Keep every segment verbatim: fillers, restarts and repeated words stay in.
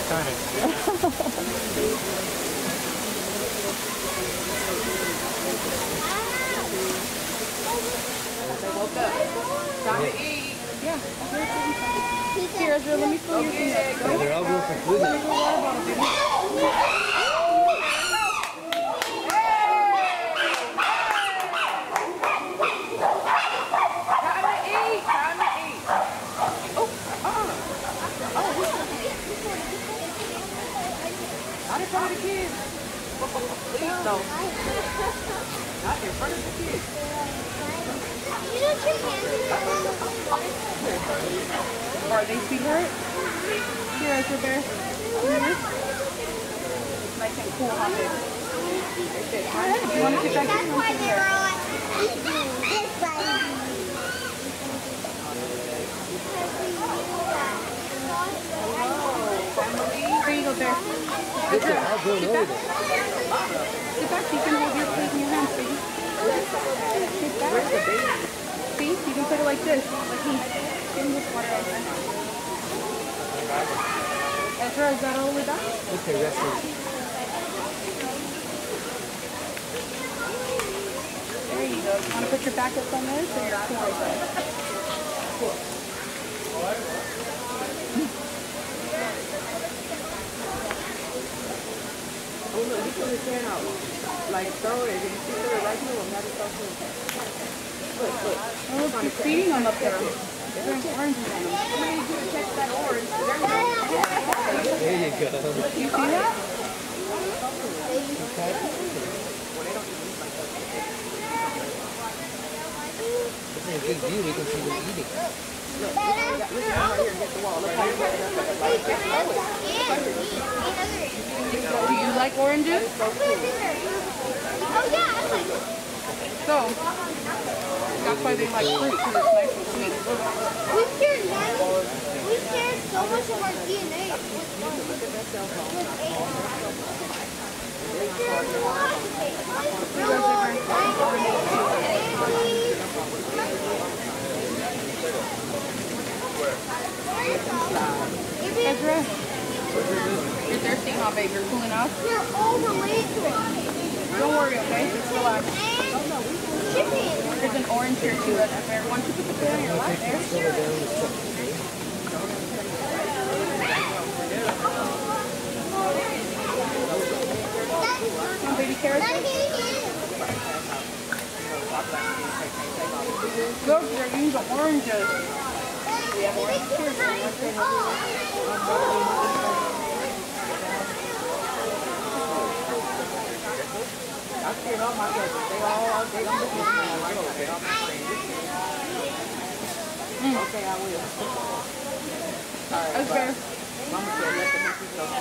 kind of. They woke up. Time to eat. Yeah. Here, Ezra, let me fill your thing up. They're all going for food now. Not in front of the kids. Please don't. Not in front of the kids. You don't your hands in your Are they sweetheart? Here, Ezra Bear. It's nice and cool, huh, baby? You want to get that? That's why they were all like this button. There you go, Bear. Look at how going over there. Sit back, you can hold your plate in your hands, baby. Sit back. See, you can put it like this. Like he. Give me this water right there. Ezra, is that all the way back? Okay, rest of There you go. You want to put your back up on this or your cool right there? Cool. Oh no, he put his hand out. Like throw it. If you see it right here, we'll have it throw it. Look, look. Oh, look, you're feeding them up there. They're oranges on them. How many did you catch that orange? There you go. There you go. You see that? Okay. It's a good view. We can see them eating. Look, look right here against the wall. Look how you got that. Do you like oranges? Oh yeah, I like it. So, that's why they like fruit, because it's nice and sweet. We shared ninety. We shared so much of our D N A. With We shared a lot. Ezra, you're thirsty, huh, babe? You're cooling off? You're overweight. Don't worry, okay? Just relax. Chicken. There's an orange here too, Ezra Bear. Why don't you put the food on your lap there? Come on, baby carrots. Look, they're using the oranges. We have orange here. I scared all my cousins. They all, they don't look at me like that. They all my friends. Mm. Okay, I will. All right, okay. Mama said let them make you go.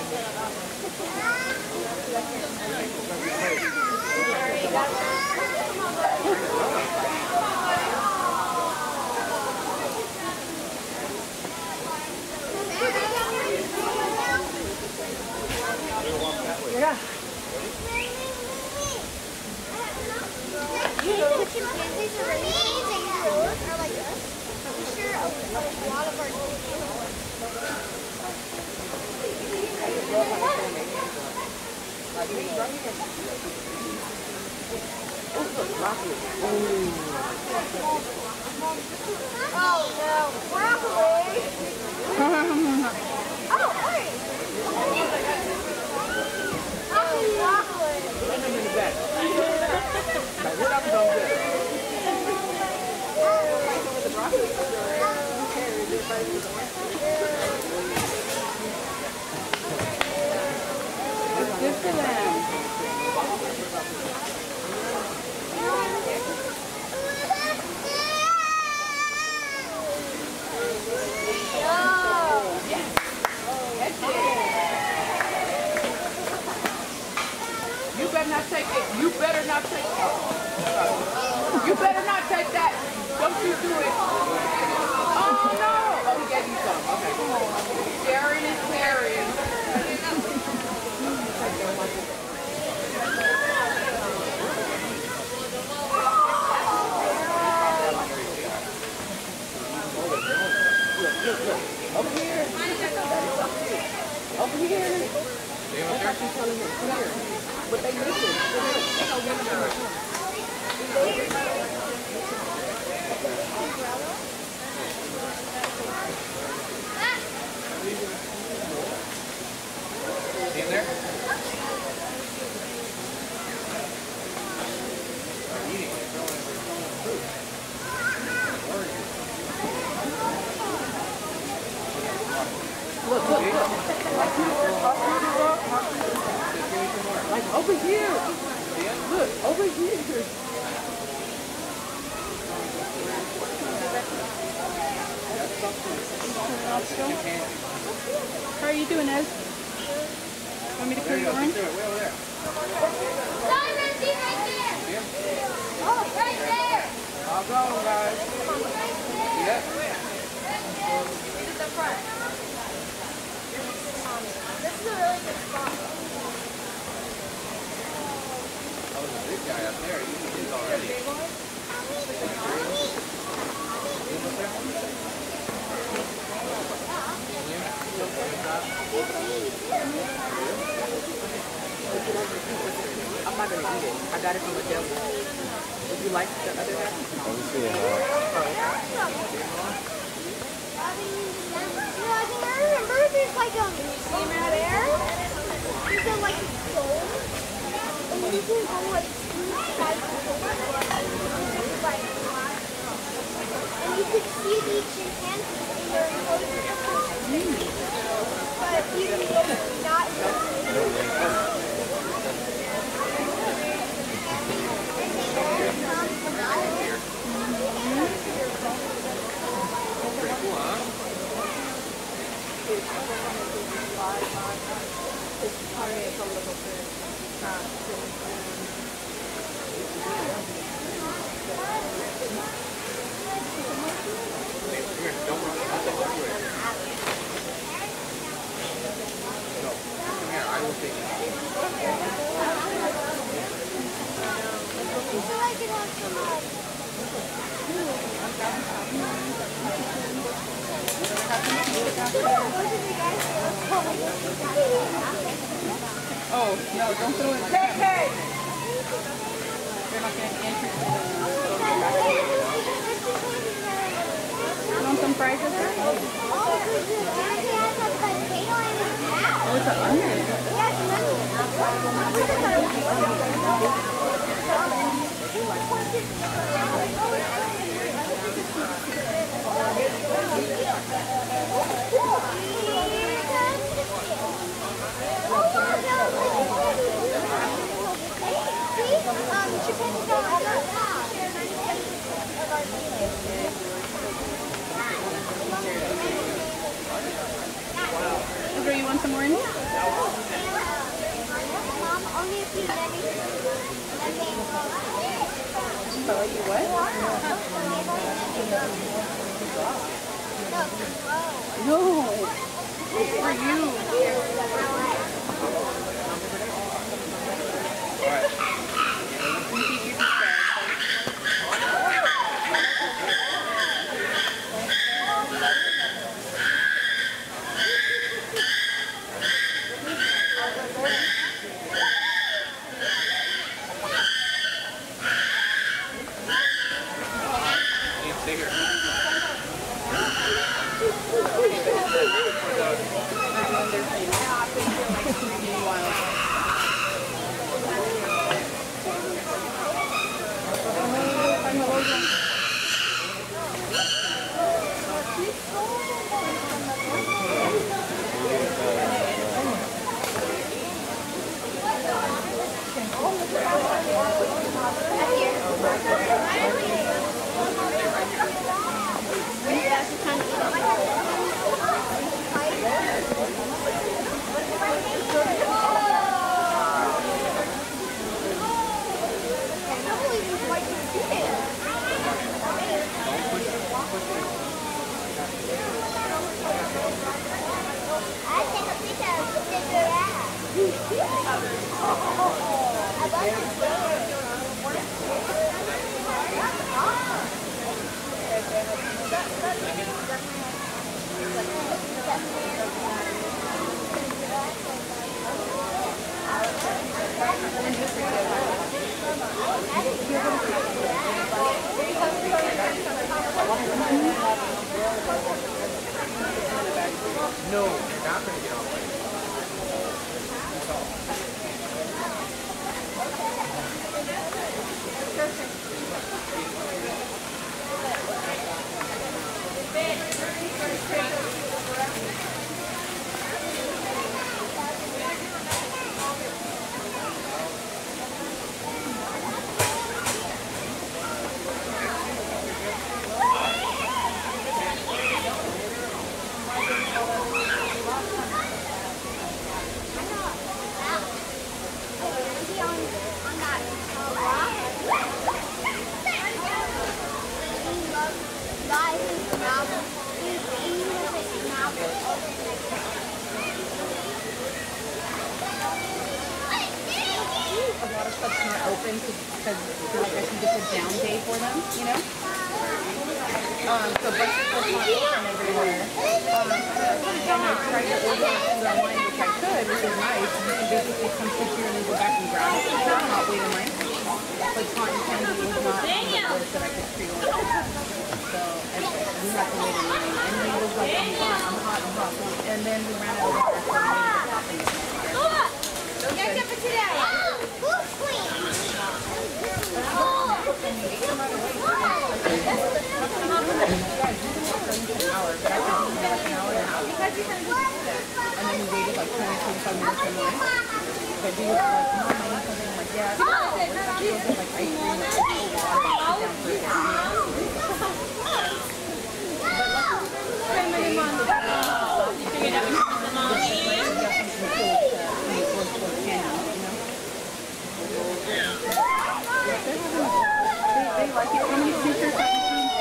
Yeah. You know the chimpanzees are amazing are like us. We share a, a lot of our D N Oh no, broccoli! Oh, wait! Oh, broccoli! Let them in the back. Like, what I'm gonna get? With the broccoli? It's good for them. You better not take it. You better not take it. You better not take that. Don't you do it. Oh no. Oh, he gave you some. Okay. Sharing is caring. Look, look, look. Over here. Over here. That's how she's telling him, come here. But they listen. That's how women do it. See in there? Look, look, look. Like over here. Look, over here. How are you doing, Ez? Want me to put you on? Simon, see right there. Oh, right there. I'll go, guys. Yeah. This is the front. This is a really good spot. Oh, there's a big guy up there. He's he's already. I'm not gonna eat it. I got it from the devil. Would you like the other half? Let me see it. You know, I remember there's like a museum out there. There's a like gold. And you can go like inside the gold. And you could see the chimpanzees in their enclosure. But you can go not Pretty cool, huh? Here, don't run. I'll take you away. No, come here. I will take you. I feel like it has some uh, Oh, no, don't throw it. Hey, hey! You're not getting entry. You want some fries up there? Oh, it's an onion. Andrew, you want some more in here? Mom, only if you let me. Oh, you what? No, it's for you. No, you're not going to get off. Open because like I think it's a down day for them, you know. Um, so breakfast was not open everywhere. Um, and I tried to order food online, which I could, which is nice. You can basically come sit here and then go back and grab it. So I'm not waiting in line. Like cotton candy was not on the list that I could pre-order. So anyway, we had to wait in line. And he was like, I'm hot, I'm hot, I'm hot. And then we ran out of water, so we made it. And then we waited like twenty, twenty-five minutes in line. But he was like, Mom, I need something. I'm like, yeah. He was like, ice cream and down for it. They like it. How many speakers have you seen?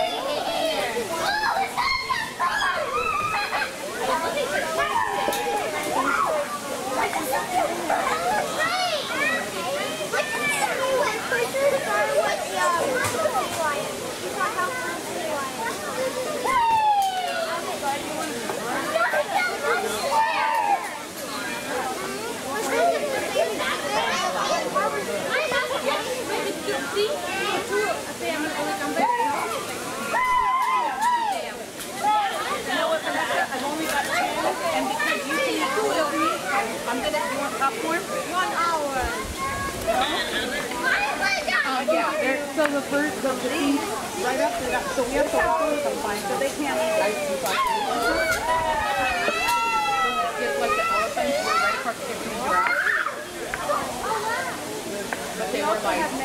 I'm gonna do one popcorn. One hour. Uh, yeah, they're, so the first, the thing right after that, so we have to walk with them fine, so they can't eat ice cream popcorn. Just like the elephants were right across the kitchen and giraffe. But they were like, um,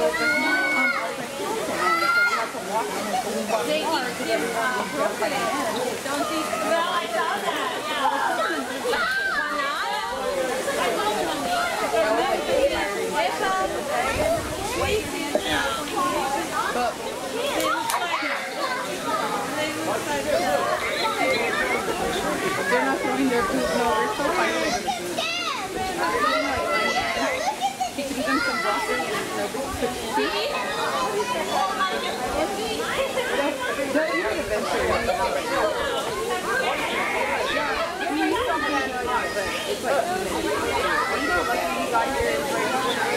they eat them broken in. Don't eat them. Well, I saw that, yeah. But they're not throwing their food. No, they're so fighting over the food. You can give them some broccoli and no they'll eat it eventually. I mean, it's not bad or not, but it's like, you know, like when you got here, it's right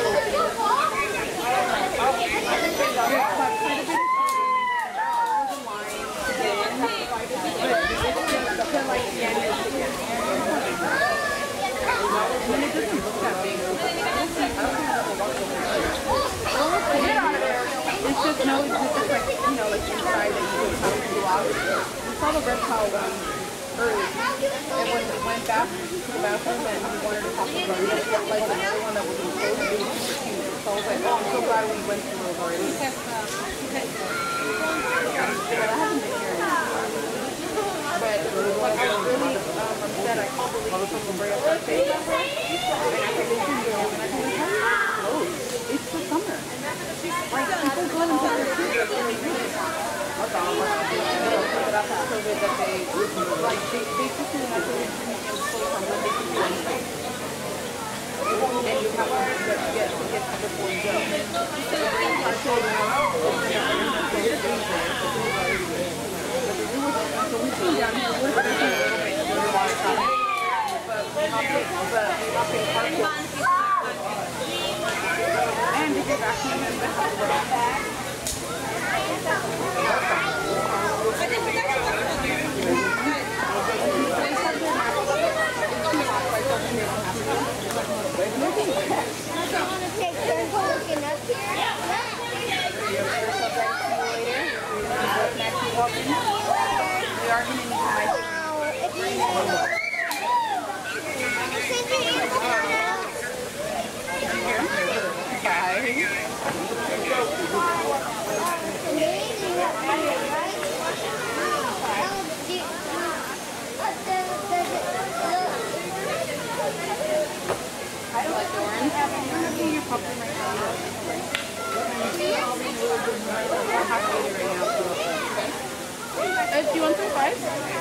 it's just no, it's just like, you know, like inside that you would have to walk. We saw the reptile one early. And when we went back to the bathroom and we wanted to talk about it, like another one that was enclosed, it was super cute. So I was like, oh, I'm so glad we went through those already. But I haven't been here in a while. But like I was really um, upset. I called the lady from the Brea Cafe. And I said, listen, girls, and I said, it's closed. It's the summer. Like, people go and put their kids up and they do it. That's all. But after COVID that they, like, they, they took it and after they didn't get closed on Monday to Wednesday. And you have to get, get, get to before you go. So I told them, so we see down here, we're going to do a little bit of a lot of time. But we're not paying, but we're not paying parking. And if Uh, do you want some fries?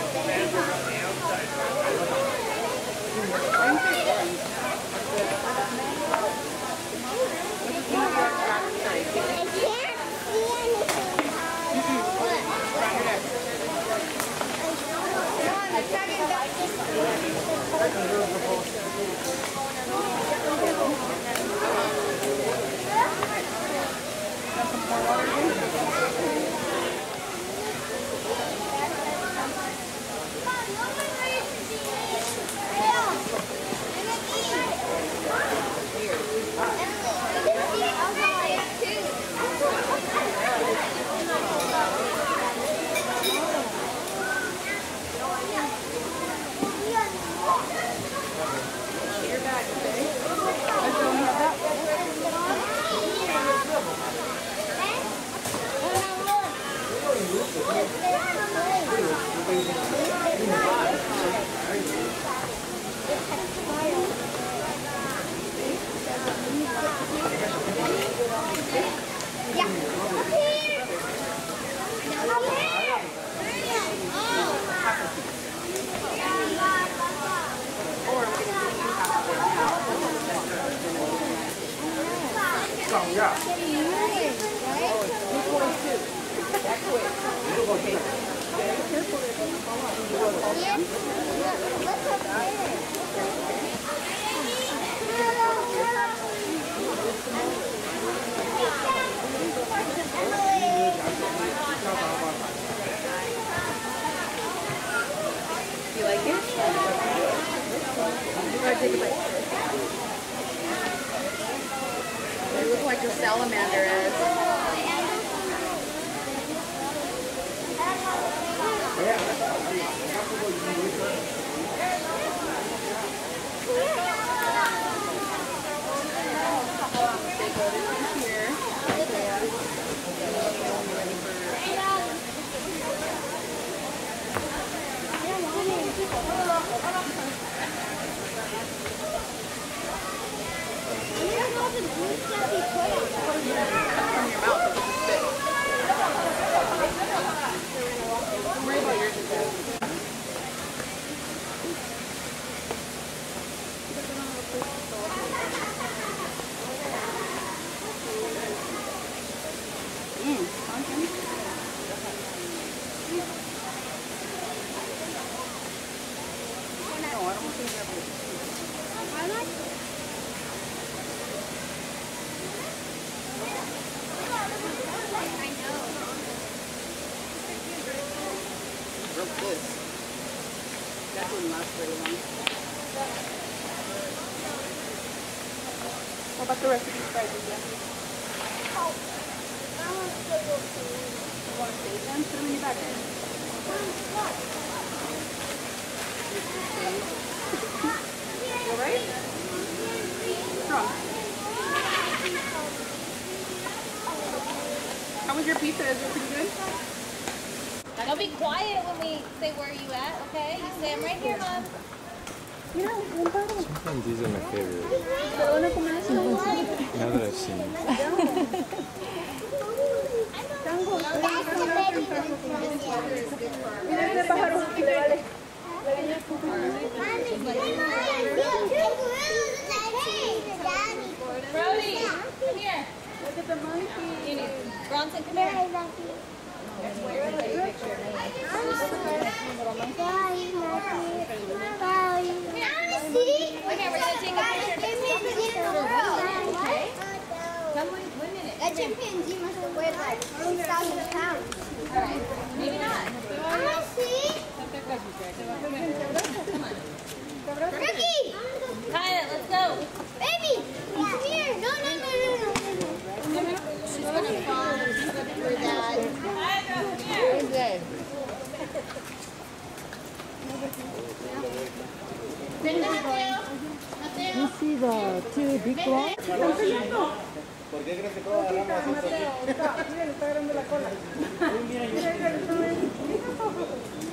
You like it? Or take a bite. You look like a salamander is. That wouldn't last very long. What about the rest of these fries? Oh, I want to save them. You want to save them? Put them in your bag. All right? Strong. How was your pizza? Is it pretty good? Don't be quiet when we say where are you at, okay? You say I'm right here, Mom. Sometimes these are my favorite. Now that I've seen them. Brody, come here. Look at the monkey. Bronson, come here. That's where you take a picture of me. Okay, we're going to take a picture of this. Okay? Come with, with That chimpanzee must have weighed like six thousand pounds. Maybe not. I see. Ricky! Kaya, let's go. Baby! Come here! No, no, no, no, no, no. She's gonna fall. She's gonna for dad. Who's that? You see the two big ones? ¿Por qué crees que todos agarramos eso? Mateo, está, miren, está grande la cola. Mira, mira, mira.